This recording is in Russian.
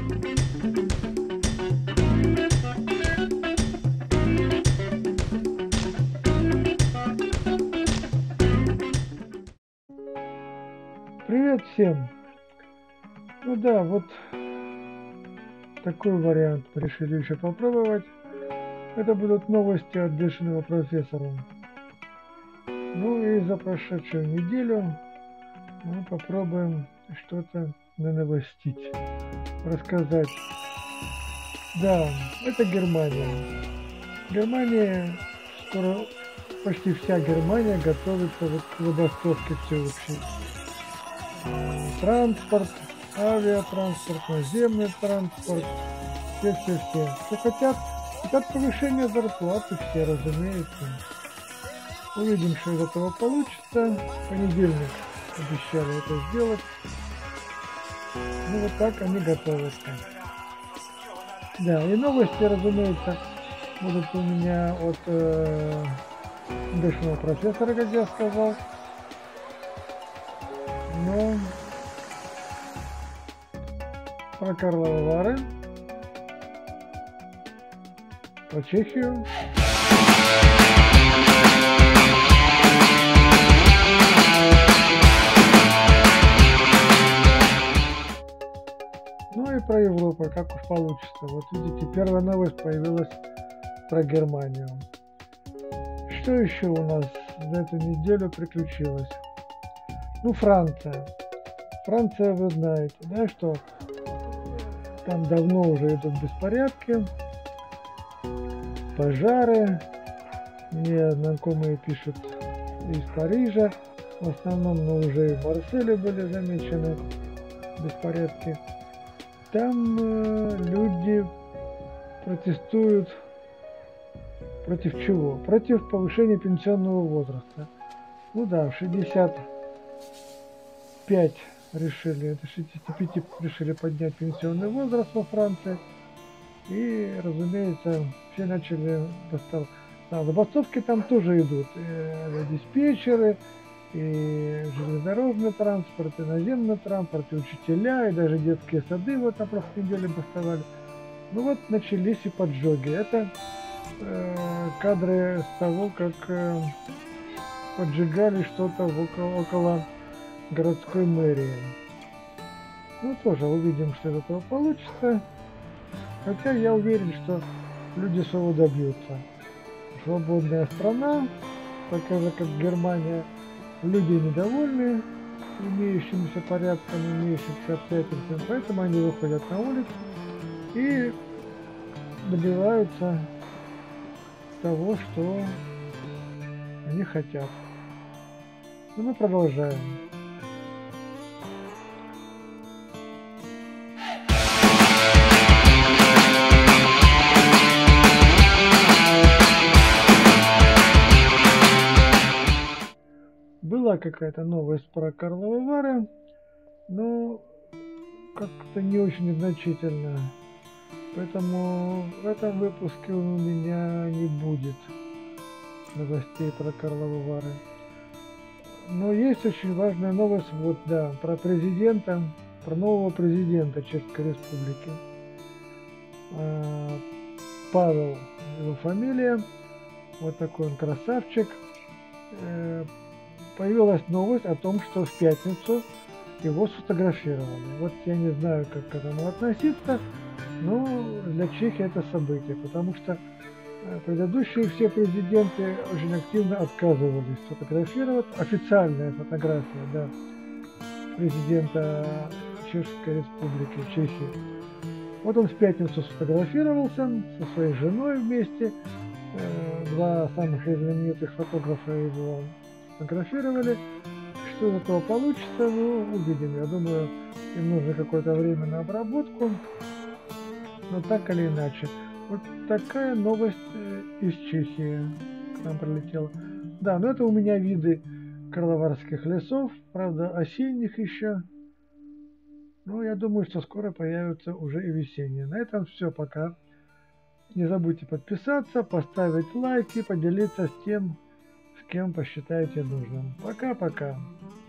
Привет всем! Ну да, вот такой вариант мы решили еще попробовать. Это будут новости от бешеного профессора. Ну и за прошедшую неделю мы попробуем что-то нановостить, рассказать. Да, это Германия. Германия, скоро почти вся Германия готовится вот к забастовке всеобщей. Транспорт, авиатранспорт, наземный транспорт, все. Что хотят повышения зарплаты все, разумеется. Увидим, что из этого получится. В понедельник обещали это сделать. Ну вот так они готовятся. Да, и новости, разумеется, будут у меня от бешеного профессора, как я сказал. Но про Карловы Вары, про Чехию. Ну и про Европу, как уж получится. Вот видите, первая новость появилась про Германию. Что еще у нас за эту неделю приключилось? Ну, Франция. Франция, вы знаете, да, что там давно уже идут беспорядки, пожары. Мне знакомые пишут из Парижа, в основном, но уже и в Марселе были замечены беспорядки. Там люди протестуют против чего? Против повышения пенсионного возраста. Ну да, 65 решили, это 65 решили поднять пенсионный возраст во Франции. И, разумеется, все начали бастовать. Да, забастовки там тоже идут. И диспетчеры, и железнодорожный транспорт, и наземный транспорт, и учителя, и даже детские сады вот на прошлой неделе бастовали. Ну вот начались и поджоги. Это кадры с того, как поджигали что-то около городской мэрии. Ну тоже увидим, что из этого получится. Хотя я уверен, что люди своего добьются. Свободная страна, такая же как Германия, люди недовольны имеющимся порядком, имеющимся обстоятельствами, поэтому они выходят на улицу и добиваются того, что они хотят. Но мы продолжаем. Была какая-то новость про Карловы Вары, но как-то не очень значительно. Поэтому в этом выпуске у меня не будет новостей про Карловы Вары. Но есть очень важная новость, вот да, про президента, про нового президента Чешской Республики. Павел его фамилия, вот такой он красавчик. Появилась новость о том, что в пятницу его сфотографировали. Вот я не знаю, как к этому относиться, но для Чехии это событие, потому что предыдущие все президенты очень активно отказывались фотографировать. Официальная фотография, да, президента Чешской Республики, Чехии. Вот он в пятницу сфотографировался со своей женой вместе. Два самых знаменитых фотографа его фотографировали. Что из этого получится, ну, увидим. Я думаю, им нужно какое-то время на обработку. Но так или иначе. Вот такая новость из Чехии к нам прилетела. Да, но это у меня виды карловарских лесов. Правда, осенних еще. Ну, я думаю, что скоро появятся уже и весенние. На этом все, пока. Не забудьте подписаться, поставить лайки, поделиться с тем, с кем посчитаете нужным. Пока-пока.